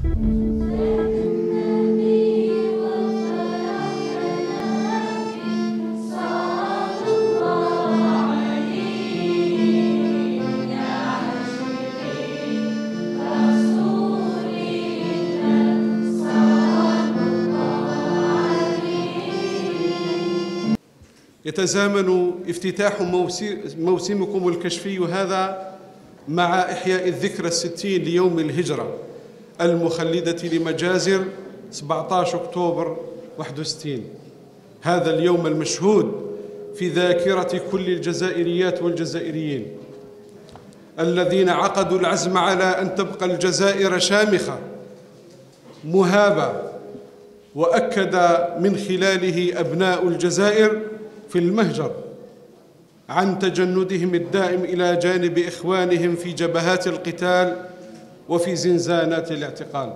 يتزامن افتتاح موسمكم الكشفي هذا مع إحياء الذكرى 60 ليوم الهجرة المخلدة لمجازر 17 أكتوبر 61. هذا اليوم المشهود في ذاكرة كل الجزائريات والجزائريين الذين عقدوا العزم على أن تبقى الجزائر شامخة مهابة، وأكد من خلاله أبناء الجزائر في المهجر عن تجندهم الدائم إلى جانب إخوانهم في جبهات القتال وفي زنزانات الاعتقال.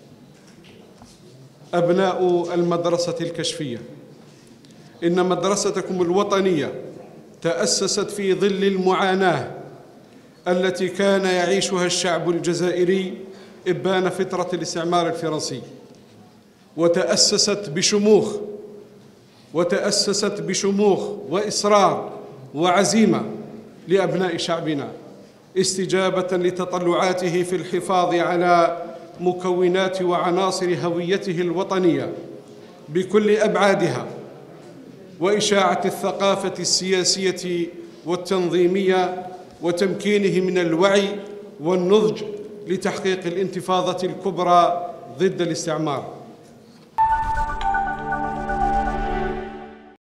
أبناء المدرسة الكشفية، إن مدرستكم الوطنية تأسست في ظل المعاناة التي كان يعيشها الشعب الجزائري إبان فترة الاستعمار الفرنسي، وتأسست بشموخ وإصرار وعزيمة لأبناء شعبنا، استجابة لتطلعاته في الحفاظ على مكونات وعناصر هويته الوطنية بكل أبعادها، وإشاعة الثقافة السياسية والتنظيمية، وتمكينه من الوعي والنضج لتحقيق الانتفاضة الكبرى ضد الاستعمار.